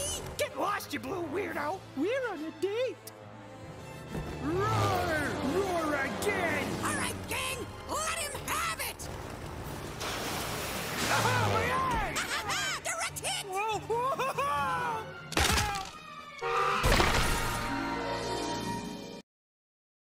Get lost, you blue weirdo! We're on a date. Roar! Roar again!